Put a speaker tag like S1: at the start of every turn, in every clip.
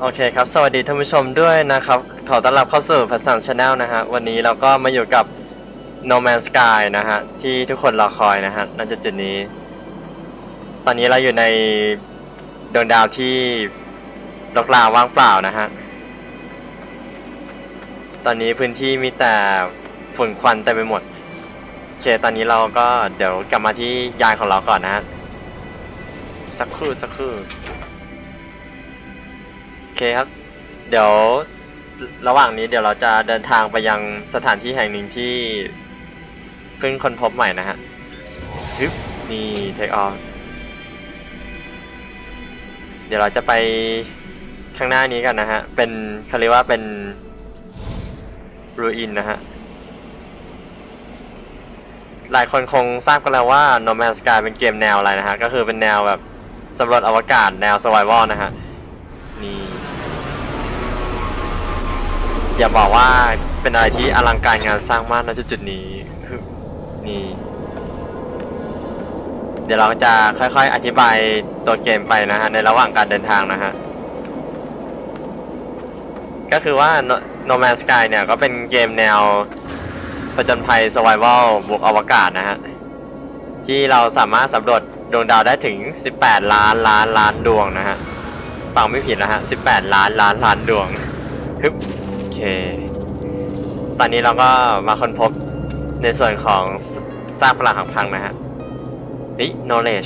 S1: โอเคครับสวัสดีท่านผู้ชมด้วยนะครับขอต้อนรับเข้าสู่พัฒน์ชาแนลนะฮะวันนี้เราก็มาอยู่กับ No Man's Sky นะฮะที่ทุกคนรอคอยนะฮะนั่นจุดนี้ตอนนี้เราอยู่ในดวงดาวที่รกร้างว่างเปล่านะฮะตอนนี้พื้นที่มีแต่ฝุ่นควันเต็มไปหมดโอเคตอนนี้เราก็เดี๋ยวกลับมาที่ยานของเราก่อนนะฮะสักครู่โอเคครับเดี๋ยวระหว่างนี้เดี๋ยวเราจะเดินทางไปยังสถานที่แห่งหนึ่งที่เพิ่งค้นพบใหม่นะฮะฮึบนี่เทคออฟเดี๋ยวเราจะไปข้างหน้านี้กันนะฮะเป็นเขาเรียกว่าเป็นรูอินนะฮะหลายคนคงทราบกันแล้วว่า No Man's Sky เป็นเกมแนวอะไรนะฮะก็คือเป็นแนวแบบสำรวจอวกาศแนว Survival นะฮะนี่อย่าบอกว่าเป็นอะไรที่อลังการงานสร้างมากณจุดนี้นี่เดี๋ยวเราจะค่อยๆอธิบายตัวเกมไปนะฮะในระหว่างการเดินทางนะฮะก็คือว่า No Man's Sky เนี่ยก็เป็นเกมแนวผจญภัย Survival บุกอวกาศนะฮะที่เราสามารถสำรวจดวงดาวได้ถึง18ล้านดวงนะฮะฟังไม่ผิดนะฮะ18ล้านดวงฮึบโอเคตอนนี้เราก็มาค้นพบในส่วนของซากปรักหักพังนะฮะknowledge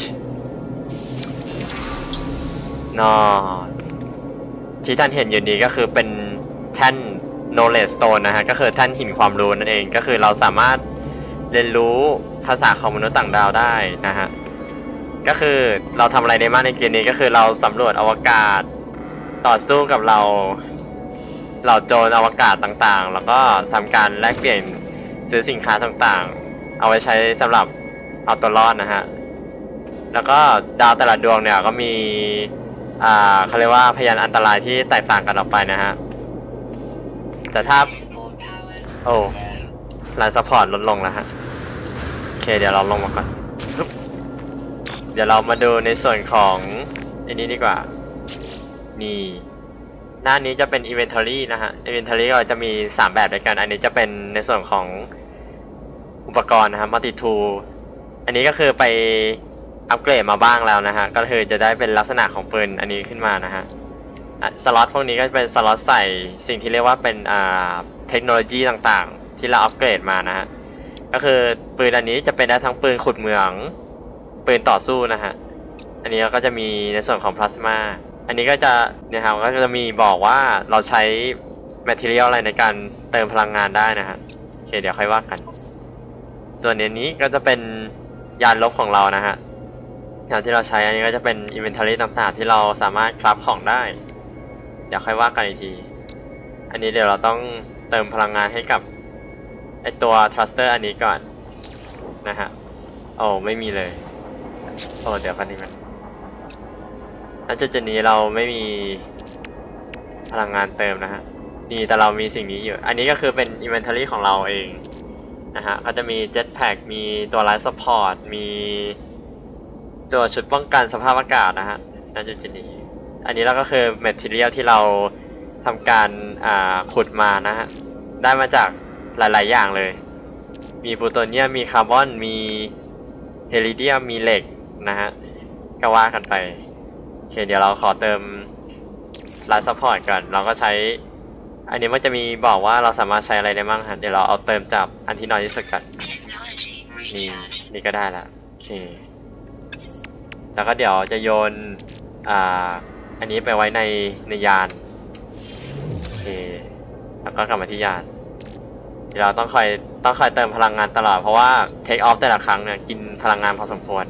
S1: ที่ท่านเห็นอยู่นี้ก็คือเป็นแท่น knowledge stone นะฮะก็คือแท่นหินความรู้นั่นเองก็คือเราสามารถเรียนรู้ภาษาของมนุษย์ต่างดาวได้นะฮะก็คือเราทำอะไรได้มากในเกมนี้ก็คือเราสำรวจอวกาศต่อสู้กับเราโจรอวกาศต่างๆแล้วก็ทำการแลกเปลี่ยนซื้อสินค้าต่างๆเอาไว้ใช้สำหรับเอาตัวรอดนะฮะแล้วก็ดาวแต่ละดวงเนี่ยก็มีเขาเรียกว่าพยานอันตรายที่แตกต่างกันออกไปนะฮะแต่ถ้าโอ้ไลน์ซัพพอร์ตลดลงแล้วฮะโอเคเดี๋ยวเราลงมาก่อนเดี๋ยวเรามาดูในส่วนของอันนี้ดีกว่านี่หน้านี้จะเป็น Inventory นะฮะ Inventory ก็จะมี3แบบด้วยกันอันนี้จะเป็นในส่วนของอุปกรณ์นะฮะ Multi Tool อันนี้ก็คือไปอัปเกรดมาบ้างแล้วนะฮะก็คือจะได้เป็นลักษณะของปืนอันนี้ขึ้นมานะฮะสล็อตพวกนี้ก็เป็นสล็อตใส่สิ่งที่เรียกว่าเป็นเทคโนโลยีต่างๆที่เราอัปเกรดมานะฮะก็คือปืนอันนี้จะเป็นได้ทั้งปืนขุดเหมืองปืนต่อสู้นะฮะอันนี้ก็จะมีในส่วนของพลาสมาอันนี้ก็จะเนี่ยครับก็จะมีบอกว่าเราใช้ material อะไรในการเติมพลังงานได้นะฮะโอเคเดี๋ยวค่อยว่ากันส่วนนี้ก็จะเป็นยานลบของเรานะฮะอย่างที่เราใช้อันนี้ก็จะเป็น inventory ต่างๆที่เราสามารถคราฟของได้เดี๋ยวค่อยว่ากันอีกทีอันนี้เดี๋ยวเราต้องเติมพลังงานให้กับไอตัว thruster อันนี้ก่อนนะฮะโอ้ไม่มีเลยโอ้เดี๋ยวกันนึงนะณจุดนี้เราไม่มีพลังงานเติมนะฮะนี่แต่เรามีสิ่งนี้อยู่อันนี้ก็คือเป็น inventory ของเราเองนะฮะก็จะมี jetpack มีตัว life support มีตัวชุดป้องกันสภาพอากาศนะฮะณจุดนี้อันนี้เราก็คือ material ที่เราทำการขุดมานะฮะได้มาจากหลายๆอย่างเลยมีพลูโตเนียมมีคาร์บอนมีเฮลิเดียมมีเหล็กนะฮะก็ว่ากันไปโอเคเดี๋ยวเราขอเติมไลฟ์ซัพพอร์ตก่อนเราก็ใช้อันนี้มันจะมีบอกว่าเราสามารถใช้อะไรได้บ้างฮะเดี๋ยวเราเอาเติมจากอันที่น้อยที่สุดก่อนนี่ก็ได้ละโอเคแล้วก็เดี๋ยวจะโยนอันนี้ไปไว้ในยานโอเคแล้วก็กลับมาที่ยานเดี๋ยวเราต้องคอยเติมพลังงานตลอดเพราะว่าเทคออฟแต่ละครั้งเนี่ยกินพลังงานพอสมควร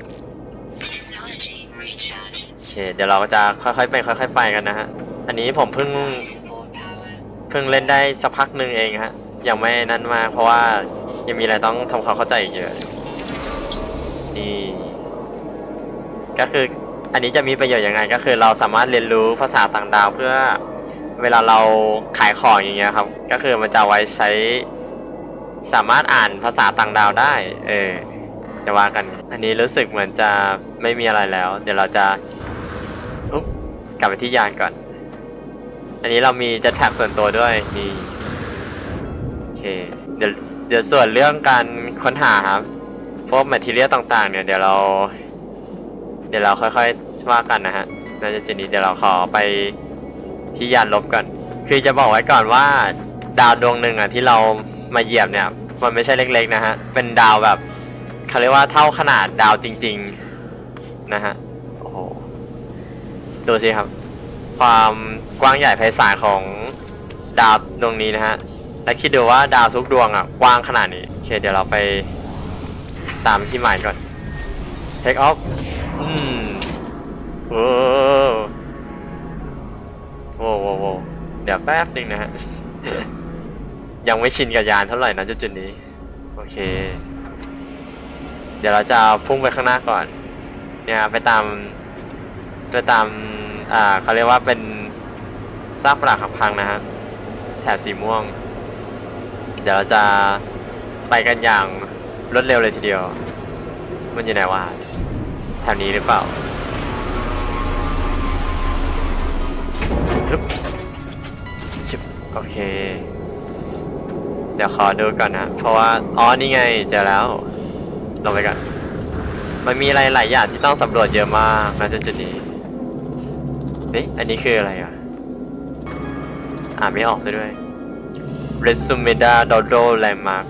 S1: โอเคเดี๋ยวเราก็จะค่อยๆเป็นค่อยๆไปกันนะฮะอันนี้ผมเพิ่งเล่นได้สักพักหนึ่งเองฮะยังไม่นั้นมาเพราะว่ายังมีอะไรต้องทำความเข้าใจอีกเยอะนี่ก็คืออันนี้จะมีประโยชน์ยังไงก็คือเราสามารถเรียนรู้ภาษาต่างดาวเพื่อเวลาเราขายของอย่างเงี้ยครับก็คือมันจะไว้ใช้สามารถอ่านภาษาต่างดาวได้จะว่ากันอันนี้รู้สึกเหมือนจะไม่มีอะไรแล้วเดี๋ยวเราจะกลับไปที่ยานก่อนอันนี้เรามีเจ็ตแพ็กส่วนตัวด้วยนี่โอเคเดี๋ยวส่วนเรื่องการค้นหาครับพวกแมททีเรียลต่างๆเนี่ยเดี๋ยวเราค่อยๆว่ากันนะฮะน่าจะนี้เดี๋ยวเราขอไปที่ยานลบก่อนคือจะบอกไว้ก่อนว่าดาวดวงหนึ่งอ่ะที่เรามาเหยียบเนี่ยมันไม่ใช่เล็กๆนะฮะเป็นดาวแบบเขาเรียกว่าเท่าขนาดดาวจริงๆนะฮะโอ้โหดูสิครับความกว้างใหญ่ไพศาลของดาวดวงนี้นะฮะและคิดดูว่าดาวทุกดวงอ่ะกว้างขนาดนี้โอเคเดี๋ยวเราไปตามที่หมายก่อน take off โอ้โหเดี๋ยวแป๊บนึงนะฮะ ยังไม่ชินกับยานเท่าไหร่นะจุดนี้โอเคเดี๋ยวเราจะพุ่งไปข้างหน้าก่อนเนี่ยไปตามเขาเรียกว่าเป็นซากปรักหักพังนะฮะแถบสีม่วงเดี๋ยวเราจะไปกันอย่างรวดเร็วเลยทีเดียวมันอยู่ไหนวะแถวนี้หรือเปล่าชิบโอเคเดี๋ยวขอดูก่อนนะเพราะว่าอ๋อนี่ไงเจอแล้วลงไปก่อนมันมีอะไรหลายอย่างที่ต้องสำรวจเยอะมากนะจุดนี้เฮ้ยอันนี้คืออะไรอ่ะอ่านไม่ออกซะด้วย Resumeda Dodo Landmark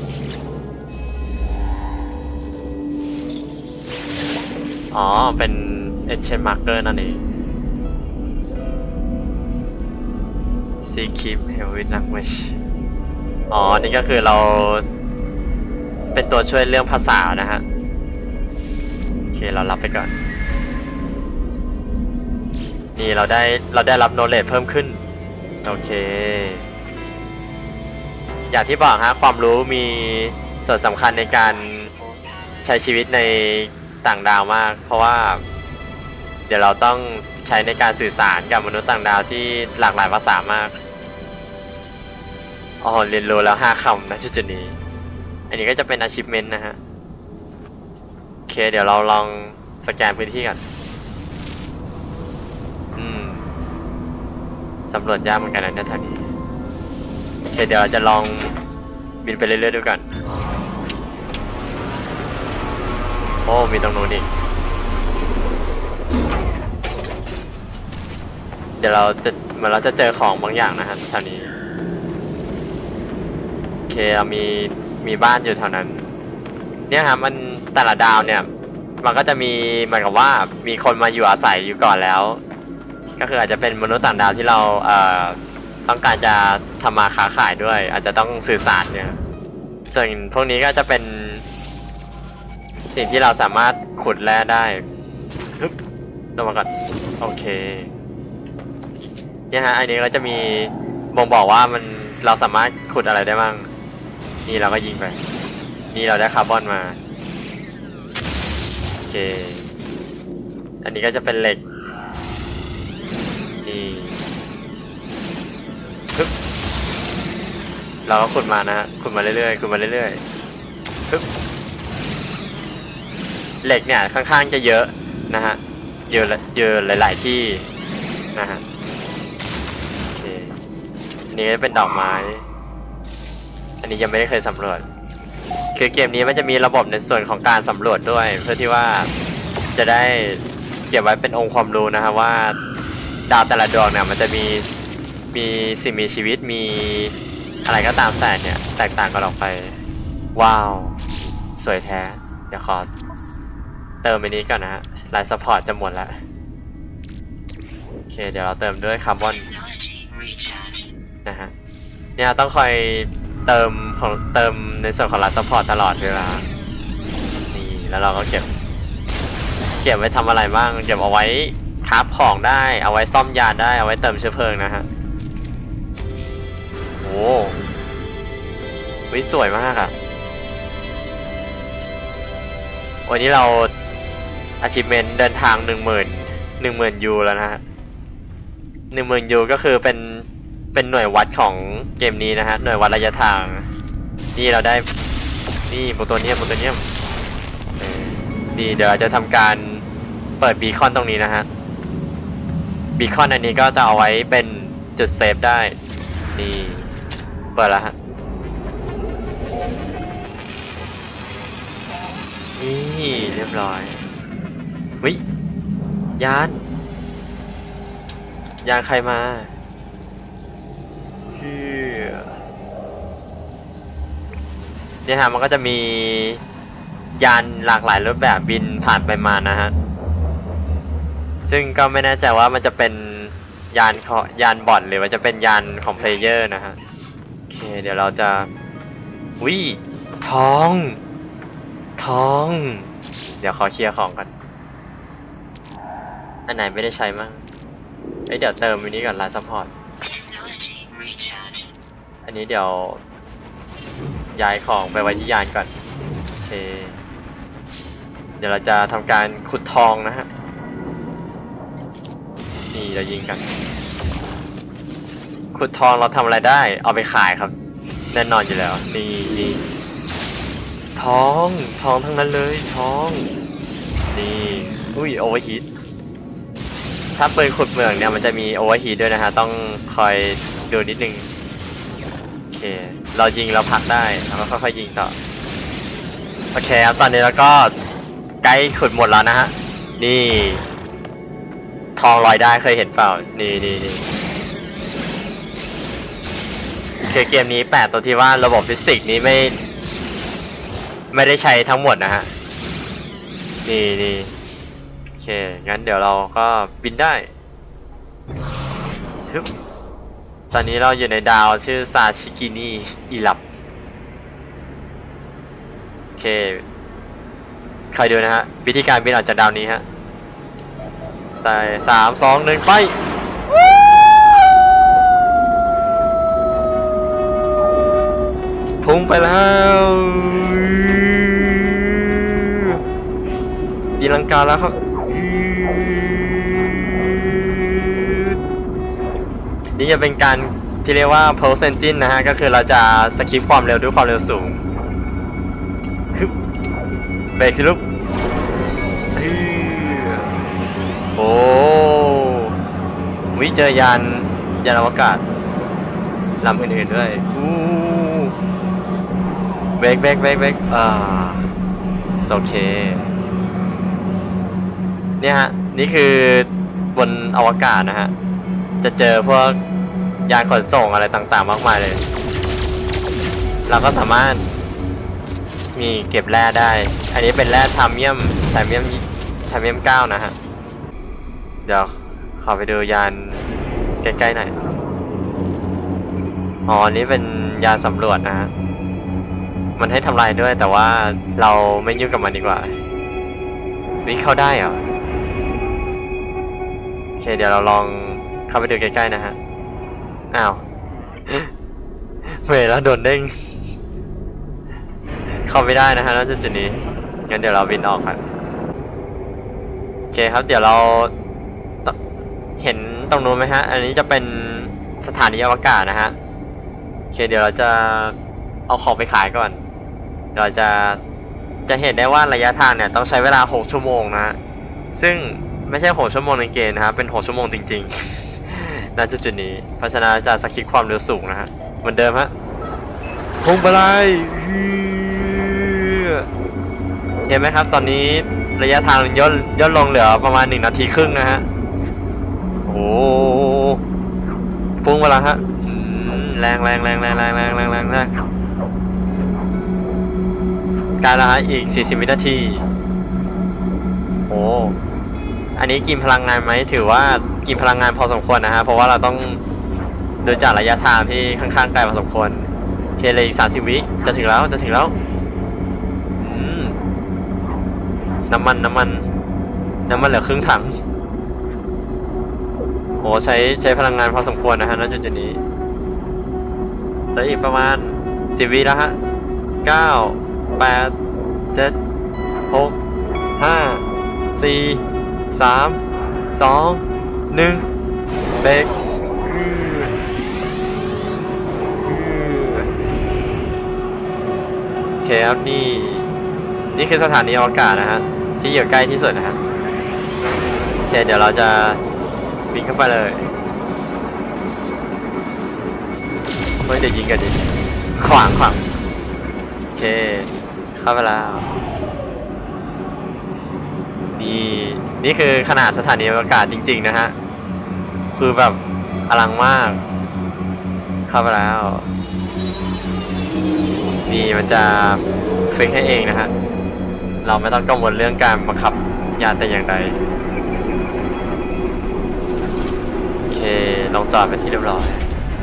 S1: อ๋อเป็น Ancient Marker นั่นเอง See Keep Heavy Language อ๋อนี่ก็คือเราเป็นตัวช่วยเรื่องภาษานะฮะโอเคเรารับไปก่อนนี่เราได้รับ knowledge เพิ่มขึ้นโอเคอย่างที่บอกฮะความรู้มีส่วนสำคัญในการใช้ชีวิตในต่างดาวมากเพราะว่าเดี๋ยวเราต้องใช้ในการสื่อสารกับมนุษย์ต่างดาวที่หลากหลายภาษามากอ๋อเรียนรู้แล้ว5 คำนะจุดนี้อันนี้ก็จะเป็น achievement นะฮะโอเคเดี๋ยวเราลองสแกนพื้นที่กันสำรวจยากเหมือนกันนะแถวนี้โอเคเดี๋ยวเราจะลองบินไปเรื่อยๆดูกันโอ้มีตรงนู้นอีกเดี๋ยวเราจะเจอของบางอย่างนะฮะแถวนี้โอเคเรามีบ้านอยู่แถวนั้นเนี่ยครับมันแต่ละดาวเนี่ยมันก็จะมีเหมือนกับว่ามีคนมาอยู่อาศัยอยู่ก่อนแล้วก็คืออาจจะเป็นมนุษย์ต่างดาวที่เราต้องการจะทำมาค้าขายด้วยอาจจะต้องสื่อสารเนี่ยส่วนพวกนี้ก็จะเป็นสิ่งที่เราสามารถขุดแร่ได้ฮึบลงมาก่อนโอเคเนี่ยฮะอันนี้ก็จะมีบ่งบอกว่าเราสามารถขุดอะไรได้บ้างนี่เราก็ยิงไปนี่เราได้คาร์บอนมาโอเคอันนี้ก็จะเป็นเหล็กนี่ปึ๊บเราก็ขุดมานะฮะขุดมาเรื่อยๆขุดมาเรื่อยๆปึ๊บเหล็กเนี่ยค่อนข้างจะเยอะนะฮะเยอะหลายๆที่นะฮะโอเคอันนี้ก็เป็นดอกไม้อันนี้ยังไม่ได้เคยสำรวจคือเกมนี้มันจะมีระบบในส่วนของการสำรวจด้วยเพื่อที่ว่าจะได้เก็บไว้เป็นองค์ความรู้นะครับว่าดาวแต่ละดวงเนี่ยมันจะมีสิ่งมีชีวิตมีอะไรก็ตามแต่เนี่ยแตกต่างกันออกไปว้าวสวยแท้เดี๋ยวขอเติมไปนี้ก่อนนะฮะไลน์ซัพพอร์ตจะหมดแล้วโอเคเดี๋ยวเราเติมด้วยคาร์บอนนะฮะเนี่ยต้องคอยเติมในส่วนของไลน์ซัพพอร์ตตลอดเวลานี่แล้วเราก็เก็บไว้ทำอะไรบ้างเก็บเอาไว้คราฟของได้เอาไว้ซ่อมยานได้เอาไว้เติมเชื้อเพลิงนะฮะโอ้วิสวยมากอะวันนี้เรา achievement เดินทาง10,000 ยูแล้วนะฮะ10,000 ยูก็คือเป็นหน่วยวัดของเกมนี้นะฮะหน่วยวัดระยะทางนี่เราได้นี่โปรโตเนียมนี่เดี๋ยวเราจะทำการเปิดบีคอนตรงนี้นะฮะบีคอนอันนี้ก็จะเอาไว้เป็นจุดเซฟได้นี่เปิดแล้วฮะนี่เรียบร้อยวิยานใครมาเนี่ยฮะมันก็จะมียานหลากหลายรูปแบบบินผ่านไปมานะฮะซึ่งก็ไม่แน่ใจว่ามันจะเป็นยานบอทหรือว่าจะเป็นยานของเพลเยอร์นะฮะโอเคเดี๋ยวเราจะวิทองเดี๋ยวขอเคลียร์ของกันอันไหนไม่ได้ใช้มั่งเดี๋ยวเติมอันนี้ก่อนไลน์ซัพพอร์ตอันนี้เดี๋ยวย้ายของไปไว้ที่ยานก่อนโอเคเดี๋ยวเราจะทำการขุดทองนะฮะนี่เรายิงกันขุดทองเราทำอะไรได้เอาไปขายครับแน่นอนอยู่แล้วนี่ทองทั้งนั้นเลยทองนี่อุ้ยโอเวอร์ฮีทถ้าปืนขุดเหมืองเนี่ยมันจะมีโอเวอร์ฮีทด้วยนะฮะต้องคอยดูนิดนึงโอเคเรายิงเราพักได้แล้วก็ค่อยๆยิงต่อโอเคครับตอนนี้เราก็ใกล้ขุดหมดแล้วนะฮะนี่ทองลอยได้เคยเห็นเปล่านี่คือเกมนี้แปลกตรงที่ว่าระบบฟิสิกส์นี้ไม่ได้ใช้ทั้งหมดนะฮะนี่โอเคงั้นเดี๋ยวเราก็บินได้ทึบตอนนี้เราอยู่ในดาวชื่อซาชิกินิอิลับโอเคใครดูนะฮะวิธีการบินออกจากดาวนี้ฮะใส่3 2 1ไปพุ่งไปแล้วตีลังกาแล้วครับนี่จะเป็นการที่เรียกว่า Pulse Engine นะฮะก็คือเราจะสคิปความเร็วด้วยความเร็วสูงคือเบรกสิลูกโอ้วิเจอยานอวกาศลำอื่นๆด้วยเบรกโอเคเนี่ยฮะนี่คือบนอวกาศนะฮะจะเจอพวกยานขนส่งอะไรต่างๆมากมายเลยเราก็สามารถมีเก็บแร่ได้อันนี้เป็นแร่ไทเมียม9นะฮะเดี๋ยวขอไปดูยานใกล้ๆหน่อยอ๋อนี่เป็นยานสำรวจนะฮะมันให้ทำลายด้วยแต่ว่าเราไม่ยุ่งกับมันดีกว่าวิ่งเข้าได้เหรอโอเคเดี๋ยวเราลองเข้าไปดูใกล้ๆนะฮะอ้าวเมื่อแล้วโดนเด้งเข้าไม่ได้นะฮะณจุดนี้งั้นเดี๋ยวเราบินออกครับโอเคครับเดี๋ยวเราเห็นตรงนู้นไหมฮะอันนี้จะเป็นสถานีอวกาศนะฮะโอเคเดี๋ยวเราจะเอาของไปขายก่อนเราจะเห็นได้ว่าระยะทางเนี่ยต้องใช้เวลา6 ชั่วโมงนะฮะซึ่งไม่ใช่6 ชั่วโมงในเกมนะครับเป็น6 ชั่วโมงจริงๆณจุดนี้เพราะฉะนั้นจะสคิปความเร็วสูงนะฮะเหมือนเดิมฮะพุ่งไปเลยเห็นไหมครับตอนนี้ระยะทางย่นลงเหลือประมาณ1 นาทีครึ่งนะฮะโอ้พุ่งไปแล้วฮะแรงการละอีก40 วินาทีโอ้อันนี้กินพลังงานไหมถือว่ากินพลังงานพอสมควรนะฮะเพราะว่าเราต้องดูจากระยะทางที่ค่อนข้างไกลพอสมควรเทเลอีก30 วิจะถึงแล้วน้ำมันเหลือครึ่งถังโอ้ใช้พลังงานพอสมควรนะฮะณจุดนี้แต่อีกประมาณ10 วิแล้วฮะ9 8 7 6 5 4 3 2 1เบรกโอเคครับนี่คือสถานีอวกาศนะฮะที่อยู่ใกล้ที่สุดนะฮะโอเคเดี๋ยวเราจะบินเข้าไปเลยเฮ้ยเดี๋ยวยิงกันดิขวางโอเคเข้าไปแล้วนี่คือขนาดสถานีอวกาศจริงๆนะฮะคือแบบอลังมากเข้าไปแล้วนี่มันจะฟิกให้เองนะฮะเราไม่ต้องกังวลเรื่องการบังคับยานแต่อย่างใดโอเคลงจอดเป็นที่เรียบร้อย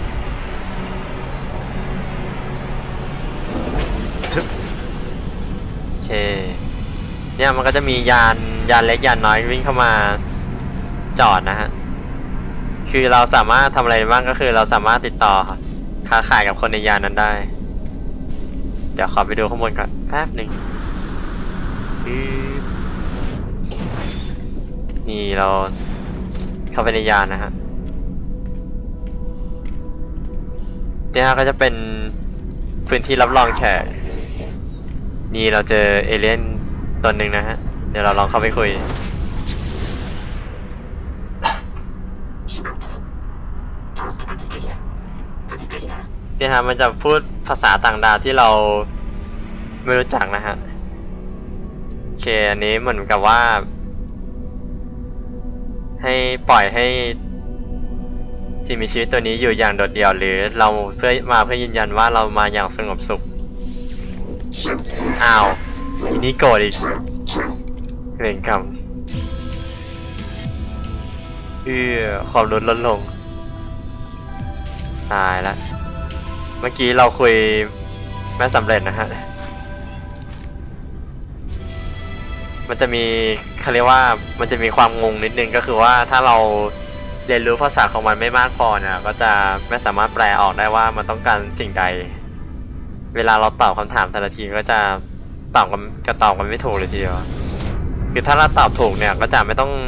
S1: โอเคเนี่ยมันก็จะมียานเล็กยานน้อยวิ่งเข้ามาจอดนะฮะคือเราสามารถทำอะไรบ้างก็คือเราสามารถติดต่อค้าขายกับคนในยานนั้นได้เดี๋ยวขอไปดูข้างบนก่อนแป๊บหนึ่งนี่เราเข้าไปในยานนะฮะเนี่ยก็จะเป็นพื้นที่รับรองแขกนี่เราเจอเอเลี่ยนตัวหนึ่งนะฮะเดี๋ยวเราลองเข้าไปคุยเนี่ยฮะมันจะพูดภาษาต่างดาวที่เราไม่รู้จักนะฮะโอเคอันนี้เหมือนกับว่าให้ปล่อยให้สิ่งมีชีวิตตัวนี้อยู่อย่างโดดเดี่ยวหรือเราเพื่อยืนยันว่าเรามาอย่างสงบสุขอ้าวอันนี้โกรธอีกเวรกรรมความรุนลดลงตายละเมื่อกี้เราคุยไม่สำเร็จนะฮะมันจะมีเขาเรียกว่ามันจะมีความงงนิดนึงก็คือว่าถ้าเราเรียนรู้ภาษาของมันไม่มากพอเนี่ยก็จะไม่สามารถแปลออกได้ว่ามันต้องการสิ่งใดเวลาเราตอบคำถามแต่ละทีก็จะตอบกันไม่ถูกเลยทีเดียวคือถ้าเราตอบถูกเนี่ยก็จะไม่ต้อง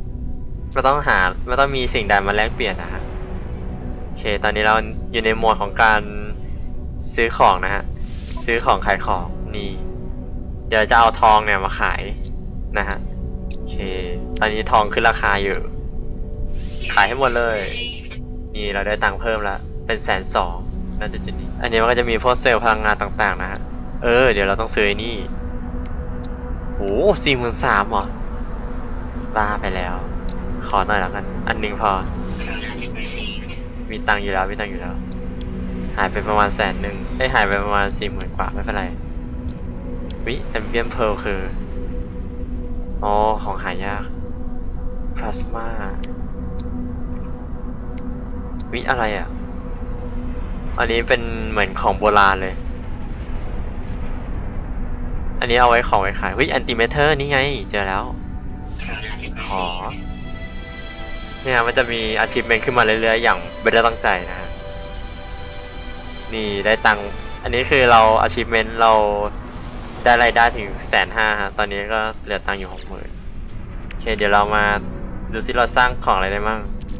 S1: มีสิ่งใดมาแลกเปลี่ยนนะฮะโอเคตอนนี้เราอยู่ในโหมดของการซื้อของนะฮะซื้อของขายของนี่เดี๋ยวจะเอาทองเนี่ยมาขายนะฮะโอเคตอนนี้ทองขึ้นราคาอยู่ขายให้หมดเลยนี่เราได้ตังค์เพิ่มแล้วเป็น120,000น่าจะจุดนี้อันนี้มันก็จะมีพวกเซลล์พลังงานต่างๆนะฮะเดี๋ยวเราต้องซื้อนี่โอ้43,000เหรอบ้าไปแล้วขอหน่อยแล้วกันอันนึงพอมีตังค์อยู่แล้วหายไปประมาณ100,000หายไปประมาณ40,000 กว่าไม่เป็นไรวิแอมเบียมเพลคือของหายากพลาสมาวิอะไรอ่ะอันนี้เป็นเหมือนของโบราณเลยอันนี้เอาไว้ของไว้ขายวิแอนติเมเทอร์นี่ไงเจอแล้วขอเนี่ยมันจะมีอาชีพเมนขึ้นมาเรื่อยๆอย่างไม่ได้ตั้งใจนะนี่ได้ตังค์อันนี้คือเราอาชีพเมนเราได้รายได้ถึง150,000ฮะตอนนี้ก็เหลือตังค์อยู่60,000โอเคเดี๋ยวเรามาดูซิเราสร้างของอะไรได้มั่ง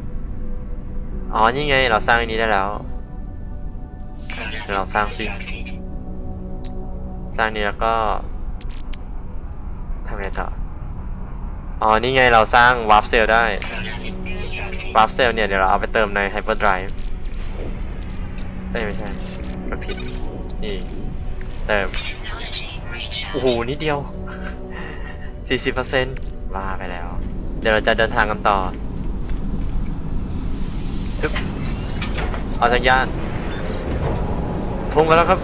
S1: นี่ไงเราสร้างอันนี้ได้แล้วเดี๋ยวเราสร้างซิสร้างนี้แล้วก็ทำอะไรต่อนี่ไงเราสร้างวาร์ปเซลได้วาร์ปเซลเนี่ยเดี๋ยวเราเอาไปเติมใน Hyperdrive ไม่ใช่ก็ผิดนี่เติมโอ้โหนิดเดียว 40% ว่าไปแล้วเดี๋ยวเราจะเดินทางกันต่อเอาจักรยานพุ่งกันแล้วครับ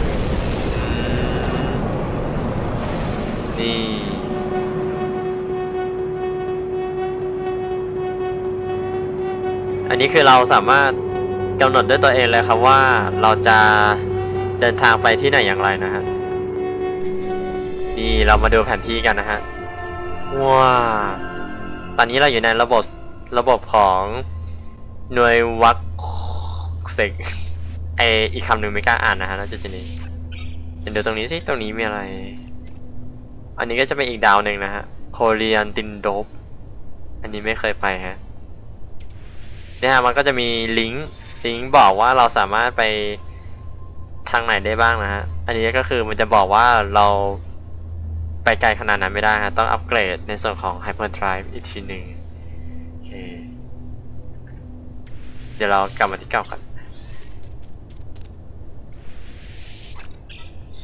S1: นี่อันนี้คือเราสามารถกำหนดด้วยตัวเองเลยครับว่าเราจะเดินทางไปที่ไหนอย่างไรนะฮะนี่เรามาดูแผนที่กันนะฮะว้าตอนนี้เราอยู่ในระบบของหน่วยวัคเซกอีกคำหนึ่งไม่กล้าอ่านนะฮะแล้วจุดนี้เดี๋ยวตรงนี้สิตรงนี้มีอะไรอันนี้ก็จะเป็นอีกดาวหนึ่งนะฮะโคเรียนตินโดบอันนี้ไม่เคยไปฮะเนี่ยมันก็จะมีลิงก์บอกว่าเราสามารถไปทางไหนได้บ้างนะฮะอันนี้ก็คือมันจะบอกว่าเราไปไกลขนาดนั้นไม่ได้ฮะต้องอัปเกรดในส่วนของ Hyperdrive อีกทีหนึ่งโอเคเดี๋ยวเรากลับมาที่เก่ากัน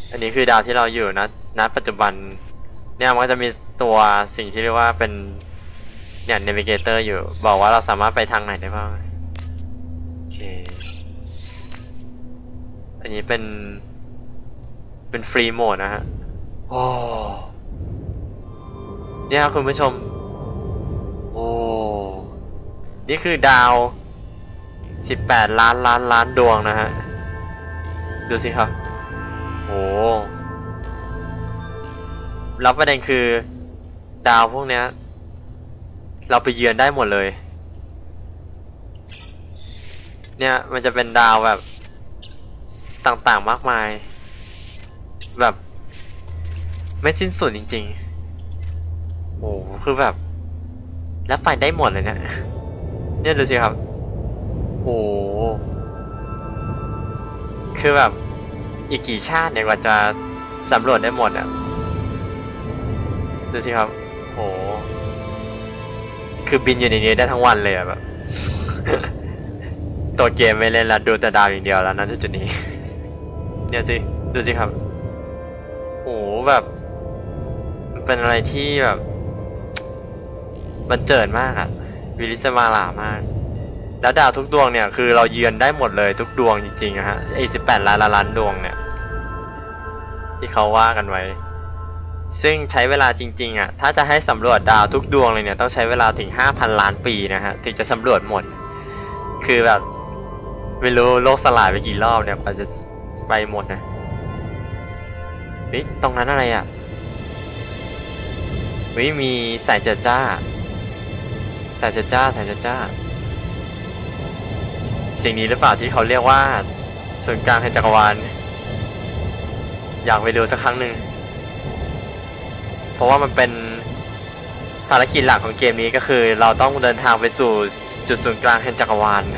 S1: อันนี้คือดาวที่เราอยู่ณปัจจุบันเนี่ยมันก็จะมีตัวสิ่งที่เรียกว่าเป็นเนี่ย navigator อยู่บอกว่าเราสามารถไปทางไหนได้บ้างโอเคอันนี้เป็นฟรีโหมดนะฮะโอ้เนี่ยครับคุณผู้ชมโอ้นี่คือดาว18 ล้านดวงนะฮะดูสิครับโอ้แล้วประเด็นคือดาวพวกเนี้ยเราไปเยือนได้หมดเลยเนี่ยมันจะเป็นดาวแบบต่างๆมากมายแบบไม่สิ้นสุดจริงๆโอ้คือแบบแล้วไปได้หมดเลยเนี่ยเนี่ยดูสิครับโอ้คือแบบอีกกี่ชาติเนี่ยกว่าจะสำรวจได้หมดอ่ะดูสิครับโอ้คือบินอยู่ในนี้ได้ทั้งวันเลยอะแบบ ตัวเกมไม่เล่นแล้วดูแต่ดาวอย่างเดียวแล้วนะจุดนี้ เนี่ยสิดูสิครับโอ้แบบมันเป็นอะไรที่แบบบันเจิดมากอะวิลิสมาลามากแล้วดาวทุกดวงเนี่ยคือเราเยือนได้หมดเลยทุกดวงจริงๆนะฮะไอ้18 ล้านดวงเนี่ยที่เขาว่ากันไว้ซึ่งใช้เวลาจริงๆอ่ะถ้าจะให้สำรวจดาวทุกดวงเลยเนี่ยต้องใช้เวลาถึง 5,000 ล้านปีนะฮะถึงจะสำรวจหมดคือแบบไม่รู้โลกสลายไปกี่รอบเนี่ยกว่าจะไปหมดนะเฮ้ยตรงนั้นอะไรอ่ะเฮ้ยมีแสงจัดจ้าแสงจัดจ้าแสงจัดจ้าสิ่งนี้หรือเปล่าที่เขาเรียกว่าศูนย์กลางแห่งจักรวาลอยากไปดูสักครั้งหนึ่งเพราะว่ามันเป็นภารกิจหลักของเกมนี้ก็คือเราต้องเดินทางไปสู่จุดศูนย์กลางแห่งจักรวาล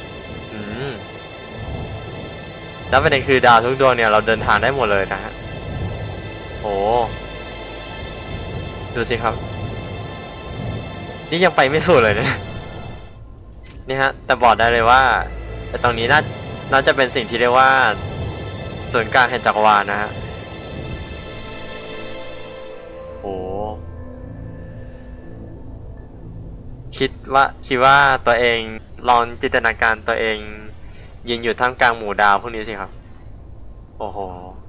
S1: แล้วประเด็นคือดาวทุกดวงเนี่ยเราเดินทางได้หมดเลยนะฮะโอ้ดูสิครับนี่ยังไปไม่สุดเลยนะนี่ฮะแต่บอกได้เลยว่าแต่ตรงนี้น่าจะเป็นสิ่งที่เรียกว่าศูนย์กลางแห่งจักรวาลนะฮะโอ้คิดว่าตัวเองลองจินตนาการตัวเองยืนอยู่ท่ามกลางหมู่ดาวพวกนี้สิครับโอ้โห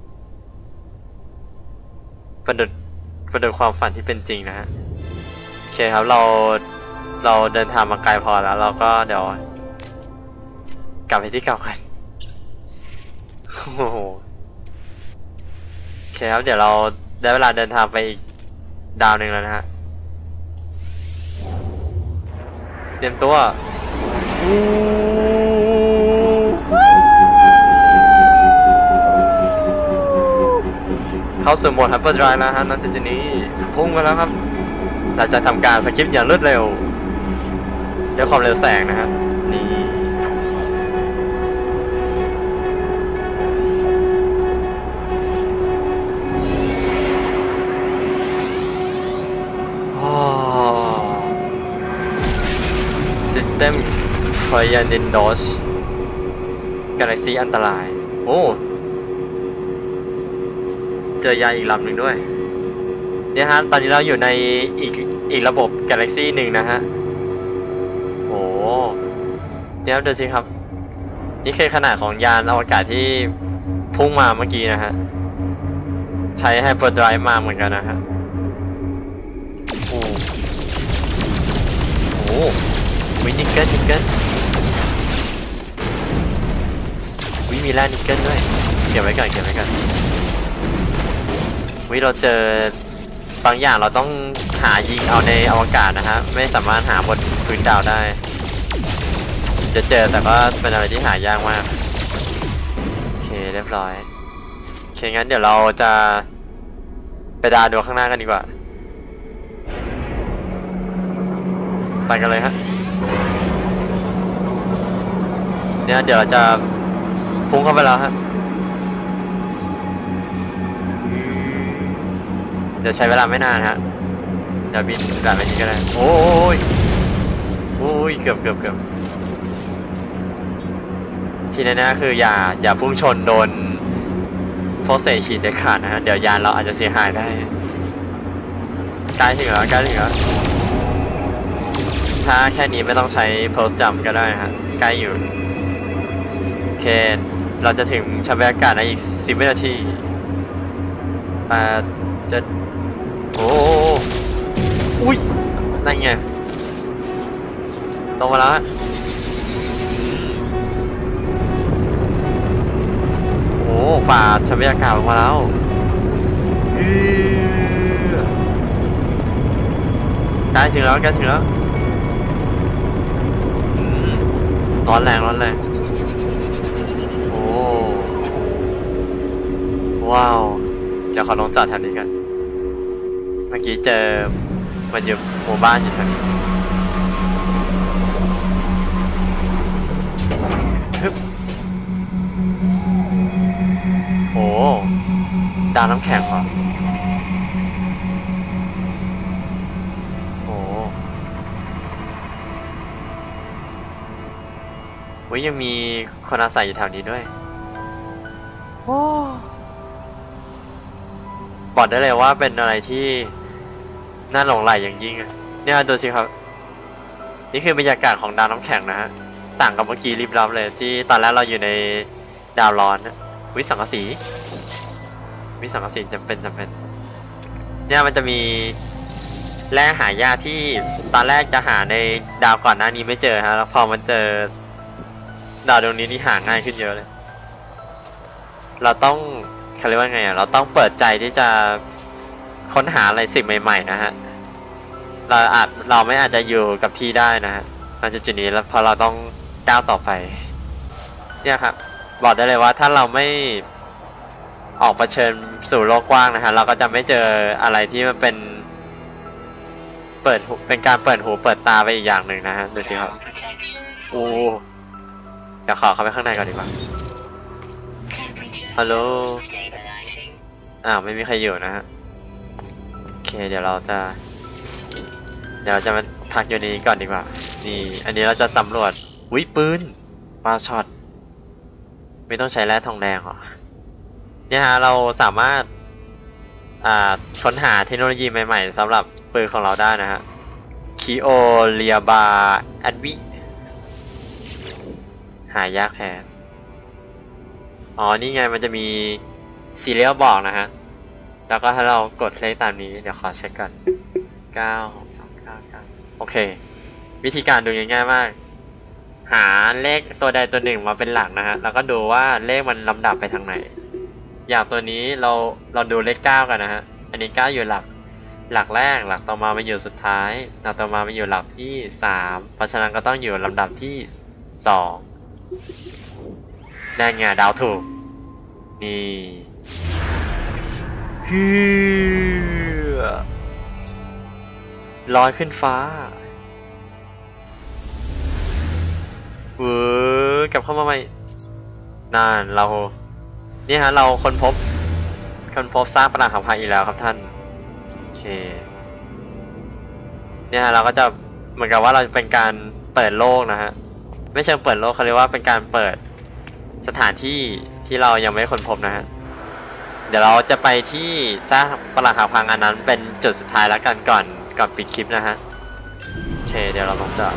S1: ประดุจความฝันที่เป็นจริงนะฮะโอเคครับเราเดินทางมาไกลพอแล้วเราก็เดี๋ยวกลับไปที่เก่ากันโอ้โหโอเคครับเดี๋ยวเราได้เวลาเดินทางไปอีกดาวหนึ่งแล้วนะฮะเตรียมตัวเข้าสู่โหมด Hyperdrive แล้วฮะณจุดนี้พุ่งมาแล้วครับเราจะทำการสกิปอย่างรวดเร็วด้วยความเร็วแสงนะฮะนี่System Koyandinos Galaxy อันตรายโอ้เจอยานอีกลำหนึ่งด้วยเนี่ยฮะตอนนี้เราอยู่ในอีกระบบกาแล็กซี่หนึ่งนะฮะโอ้เนี่ยดูสิครับนี่คือขนาดของยานอวกาศที่พุ่งมาเมื่อกี้นะฮะใช้ไฮเปอร์ไดรฟ์มาเหมือนกันนะฮะโอ้โหวินิกเกิลวิมีแร่นิกเกิลด้วยเก็บไว้ก่อนวิเราเจอบางอย่างเราต้องหายิงเอาในอวกาศนะฮะไม่สามารถหาบนพื้นดาวได้จะเจอแต่ก็เป็นอะไรที่หายากมากโอเคเรียบร้อยโอเคงั้นเดี๋ยวเราจะไปดาวดูข้างหน้ากันดีกว่าไปกันเลยฮะเนี่ยเดี๋ยวเราจะพุ่งเข้าไปแล้วฮะเดี๋ยวใช้เวลาไม่นานฮะเดี๋ยวบินแบบนี้ก็ได้โอ้ยเกือบที่แน่ๆคืออย่าพุ่งชนโดนพเศษหินเด็ดขาดนะฮะเดี๋ยวยานเราอาจจะเสียหายได้ใกล้ถึงแล้วใกล้ถึงแล้วถ้าแค่นี้ไม่ต้องใช้โพสจัมก็ได้ฮะใกล้อยู่โอเคเราจะถึงชั้นบรรยากาศในอีก10 วินาทีจะโอ้อุ้ยนั่นไงลงมาแล้วโอ้ฝ่าชั้นบรรยากาศลงมาแล้วใกล้ถึงแล้วใกล้ถึงแล้วร้อนแรงร้อนแรงโอ้ว้าวเดี๋ยวขอลงจอดแถวนี้กันเมื่อกี้เจอมันอยู่หมู่บ้านอยู่แถวนี้ฮึบโอ้ดาวน้ำแข็งเหรอโอ้วิยังมีคนอาศัยอยู่แถวนี้ด้วยโอ้บอกได้เลยว่าเป็นอะไรที่น่าหลงใหลอย่างยิ่งเนี่ยดูสิครับนี่คือบรรยากาศของดาวน้ำแข็งนะฮะต่างกับเมื่อกี้ริบลับเลยที่ตอนแรกเราอยู่ในดาวร้อนวิสังกะสีจำเป็นเนี่ยมันจะมีแร่หายากที่ตอนแรกจะหาในดาวก่อนหน้านี้ไม่เจอฮะแล้วพอมันเจอดาวดวงนี้นี่หาง่ายขึ้นเยอะเลยเราต้องเขาเรียกว่าไงเราต้องเปิดใจที่จะค้นหาอะไรสิ่งใหม่ๆนะฮะเราไม่อาจจะอยู่กับที่ได้นะฮะณจุดนี้แล้วพอเราต้องก้าวต่อไปเนี่ยครับบอกได้เลยว่าถ้าเราไม่ออกเผชิญสู่โลกกว้างนะฮะเราก็จะไม่เจออะไรที่มันเป็นการเปิดหูเปิดตาไปอีกอย่างหนึ่งนะฮะดูสิครับโอ้เดี๋ยวขอเข้าไปข้างในก่อนดีกว่าฮัลโหลไม่มีใครอยู่นะฮะโอเคเดี๋ยวเราจะมาพักอยู่นี้ก่อนดีกว่านี่อันนี้เราจะสำรวจวิปืนมาช็อตไม่ต้องใช้แร่ทองแดงหรอเนี่ยฮะเราสามารถค้นหาเทคโนโลยีใหม่ๆสำหรับปืนของเราได้นะฮะคิโอเลียบาแอดวิหายากแท้อ๋อนี่ไงมันจะมีซีเรียลบอกนะฮะแล้วก็ถ้าเรากดเลขตามนี้เดี๋ยวขอเช็คก่อน96299โอเควิธีการดูง่ายๆมากหาเลขตัวใดตัวหนึ่งมาเป็นหลักนะฮะแล้วก็ดูว่าเลขมันลำดับไปทางไหนอย่างตัวนี้เราดูเลข9กันนะฮะอันนี้9อยู่หลักแรกหลักต่อมาอยู่สุดท้ายหลักต่อมาอยู่หลักที่3เพราะฉะนั้นก็ต้องอยู่ลำดับที่2ได้ไงดาวถูกนี่ลอยขึ้นฟ้ากลับเข้ามาใหม่นั่นนี่ฮะเราค้นพบสร้างปรักหักพังอีกแล้วครับท่านโอเคเนี่ยเราก็จะเหมือนกับว่าเราเป็นการเปิดโลกนะฮะไม่เชิงเปิดโลกเขาเรียกว่าเป็นการเปิดสถานที่ที่เรายังไม่ค้นพบนะฮะเดี๋ยวเราจะไปที่สร้างปรักหักพังอันนั้นเป็นจุดสุดท้ายแล้วกันก่อนปิดคลิปนะฮะโอเคเดี๋ยวเราลงจอด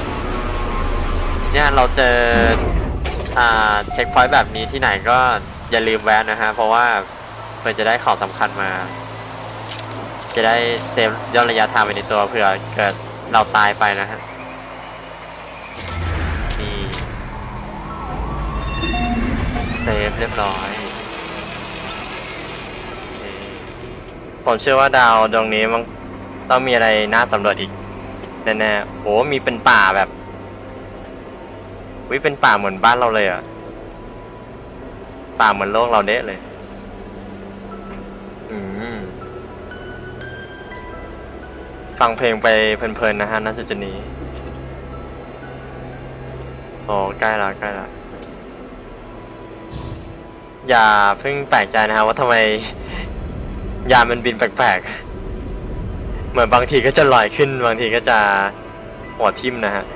S1: เนี่ยเราเจอเช็คพอยต์แบบนี้ที่ไหนก็อย่าลืมแวะนะฮะเพราะว่าเพื่อจะได้ของสำคัญมาจะได้เซฟย่นระยะทางไปในตัวเผื่อเกิดเราตายไปนะฮะนี่เซฟเรียบร้อยผมเชื่อว่าดาวดวงนี้มันต้องมีอะไรน่าสำรวจอีกแน่ๆโหมีเป็นป่าแบบเป็นป่าเหมือนบ้านเราเลยอ่ะป่าเหมือนโลกเราเด้เลยฟังเพลงไปเพลินๆนะฮะณจุดนี้โอ้ใกล้ละอย่าเพิ่งแปลกใจนะฮะว่าทำไมยานมันบินแปลกๆเหมือนบางทีก็จะลอยขึ้นบางทีก็จะหัวทิ่มนะฮะ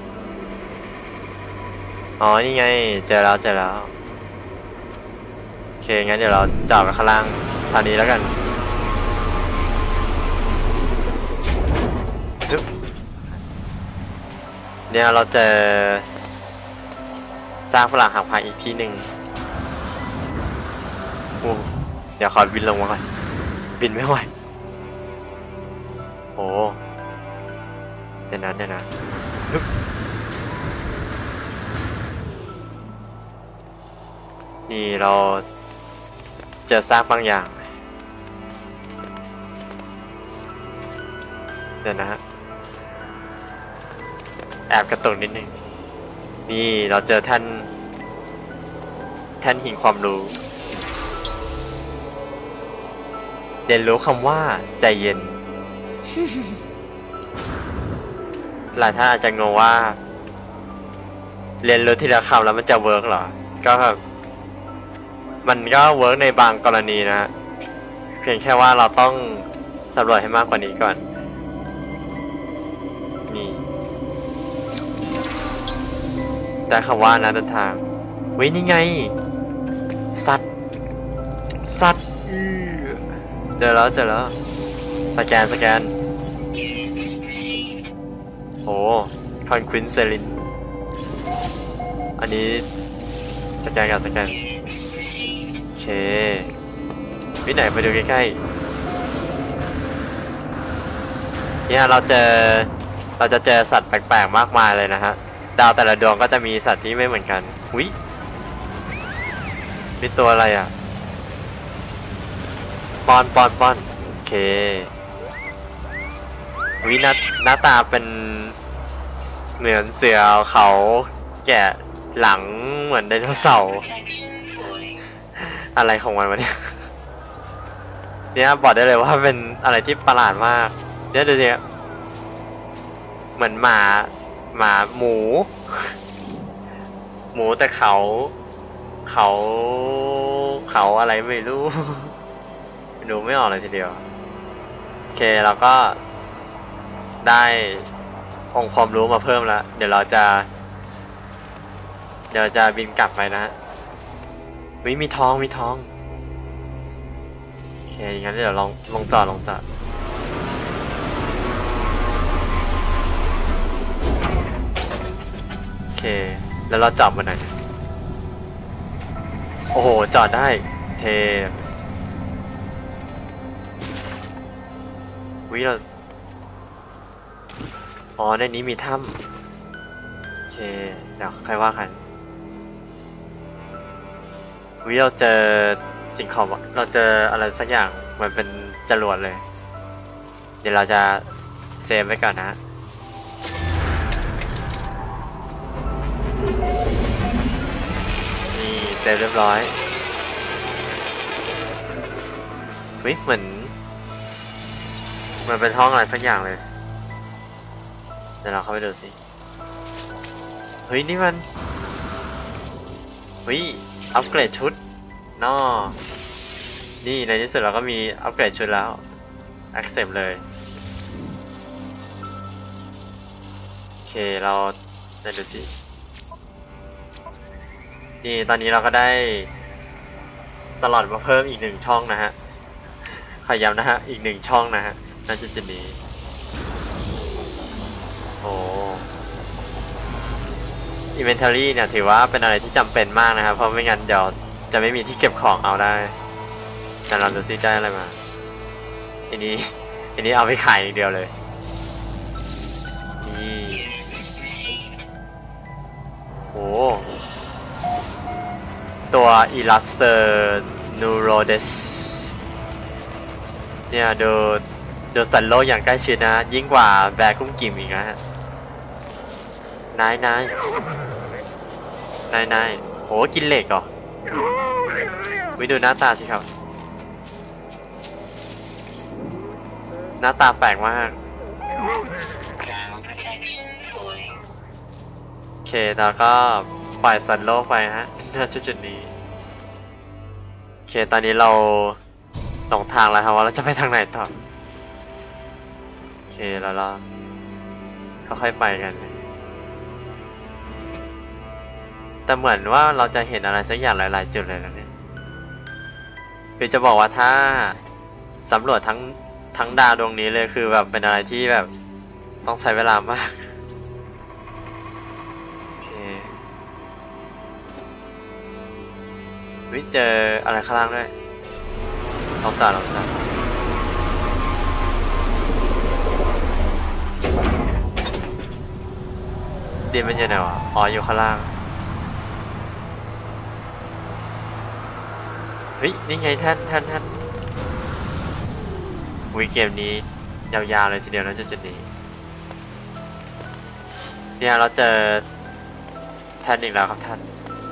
S1: อ๋อนี่ไงเจอแล้วเคงั้นเดี๋ยวเราเจาะกันข้างล่างทางนี้แล้วกันเนี่ยเราเจอสร้างฝรั่งหักพังอีกที่หนึ่งเดี๋ยวขอบินลงมาก่อนบินไม่ไหวโอ้เดี๋ยวนะนี่เราเจอซากบางอย่างเดี๋ยวนะฮะแอบกระตุกนิดนึงนี่เราเจอแท่นหินความรู้เรียนรู้คำว่าใจเย็น หลายท่านอาจจะงงว่าเรียนรู้ทีละคำแล้วมันจะเวิร์กเหรอก็มันก็เวิร์กในบางกรณีนะฮะเพียงแค่ว่าเราต้องสำรวจให้มากกว่านี้ก่อนนี่แต่คำว่านะเดินทางวินี่ไงสัตว์เจอแล้วสแกนโอ้คอนควินเซลินอันนี้สแกนโอเควิไหนไปดูใกล้ๆเนี่ยเราจะเจอสัตว์แปลกๆมากมายเลยนะฮะดาวแต่ละดวงก็จะมีสัตว์ที่ไม่เหมือนกันอุ๊ยมีตัวอะไรอ่ะปอนโอเควิหน้าตาเป็นเหมือนเสือเขาแกะหลังเหมือนไดโนเสาร์อะไรของมันวะเนี่ยบอกได้เลยว่าเป็นอะไรที่ประหลาดมากเนี่ยดูสิเหมือนหมาหมูแต่เขาอะไรไม่รู้ ดูไม่ออกเลยทีเดียวโอเคเราก็ได้องค์ความรู้มาเพิ่มแล้วเดี๋ยวเราจะบินกลับไปนะฮะมีท้องโอเคงั้นเดี๋ยวลงจอดโอเคแล้วเราจอดมาไหนโอ้โหจอดได้เทเราอ๋อในนี้มีถ้ำโอเคเดี๋ยวใครว่ากันเราเจอสิ่งของเราเจออะไรสักอย่างมันเป็นจรวดเลยเดี๋ยวเราจะเซฟไว้ก่อนนะนี่เซฟเรียบร้อยเหมือนมันเป็นห้องอะไรสักอย่างเลยเดี๋ยวเราเข้าไปดูสินี่มันอัปเกรดชุดนอนี่ในที่สุดเราก็มีอัปเกรดชุดแล้ว accept เลยโอเคเราได้ดูสินี่ตอนนี้เราก็ได้สล็อตมาเพิ่มอีก1ช่องนะฮะขอย้ำนะฮะอีก1ช่องนะฮะณจุดนี้โอ้ Inventory เนี่ยถือว่าเป็นอะไรที่จำเป็นมากนะครับเพราะไม่งั้นเดี๋ยวจะไม่มีที่เก็บของเอาได้แต่เราดูซิได้อะไรมาอันนี้เอาไปขายอย่างเดียวเลยนี่โอ้ตัว Illuster Neurodes เนี่ยดูสัตว์โลกอย่างใกล้ชิดนะยิ่งกว่าแบร์กุ้งกิ่มอีกนะฮะนายโหกินเหล็กเหรอดูหน้าตาสิครับหน้าตาแปลกมากโอเคแล้วก็ปล่อยสัตว์โลกไปฮะณจุดนี้โอเคตอนนี้เราหลงทางแล้วครับว่าเราจะไปทางไหนต่อโอเคแล้วเราค่อยๆไปกันแต่เหมือนว่าเราจะเห็นอะไรสักอย่างหลายๆจุดเลยนะเนี่ยคือจะบอกว่าถ้าสำรวจทั้งดาวดวงนี้เลยคือแบบเป็นอะไรที่แบบต้องใช้เวลามากโอเควิเจออะไรข้างล่างด้วยลองจ่าดินมันอยู่ไหนวะอ๋ออยู่ข้างล่างเฮ้ยนี่ไงท่านวิเกมนี้ยาวๆเลยทีเดียวนะจุดนี้เนี่ยเราเจอท่านอีกแล้วครับท่าน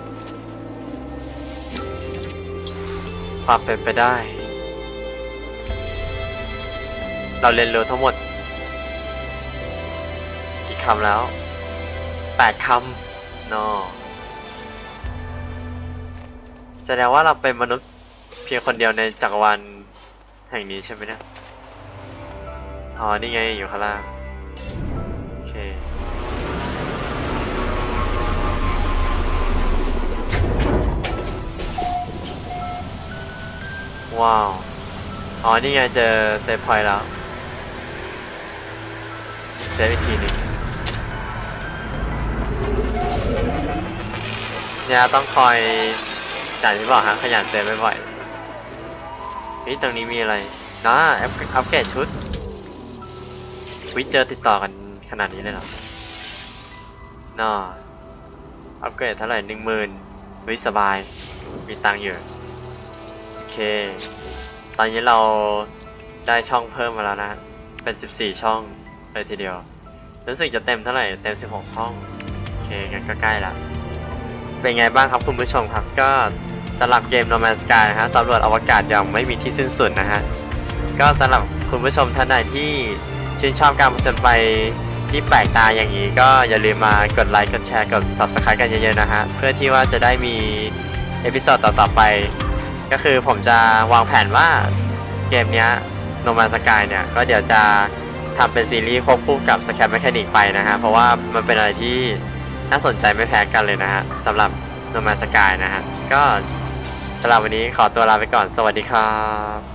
S1: ความเป็นไปได้เราเรียนรู้ทั้งหมดกี่คำแล้ว8 คำเนาะแสดงว่าเราเป็นมนุษย์เพียงคนเดียวในจักรวาลแห่งนี้ใช่ไหมเนี่ยอ๋อนี่ไงอยู่ข้างล่างโอเคว้าวอ๋อนี่ไงเจอเซฟพอยต์แล้วเซฟอีกทีหนึ่งเนี่ยต้องคอยอย่างที่บอกฮะขยันเซฟบ่อยๆนี่ตรงนี้มีอะไรนะอัปเกรดชุดวิเจอติดต่อกันขนาดนี้เลยเหรอน่าอัปเกรดเท่าไหร่10,000วิสบายมีตังค์อยู่โอเคตอนนี้เราได้ช่องเพิ่มมาแล้วนะเป็น14 ช่องเลยทีเดียวรู้สึกจะเต็มเท่าไหร่เต็ม16 ช่องโอเคงั้นก็ใกล้ละเป็นไงบ้างครับคุณผู้ชมครับก็สำหรับเกม No Man's Sky นะฮะสำรวจอวกาศยังไม่มีที่สิ้นสุดนะฮะก็สำหรับคุณผู้ชมท่านใดที่ชื่นชอบการผจญไปที่แปลกตาอย่างนี้ก็อย่าลืมมากดไลค์กดแชร์กด Subscribe กันเยอะๆนะฮะเพื่อที่ว่าจะได้มีเอพิโซดต่อๆไปก็คือผมจะวางแผนว่าเกมเนี้ย No Man's Sky เนี่ยก็เดี๋ยวจะทำเป็นซีรีส์ควบคู่กับ Scam Mechanic ไปนะฮะเพราะว่ามันเป็นอะไรที่น่าสนใจไม่แพ้กันเลยนะฮะสำหรับ No Man's Sky นะฮะก็สำหรับวันนี้ขอตัวลาไปก่อนสวัสดีครับ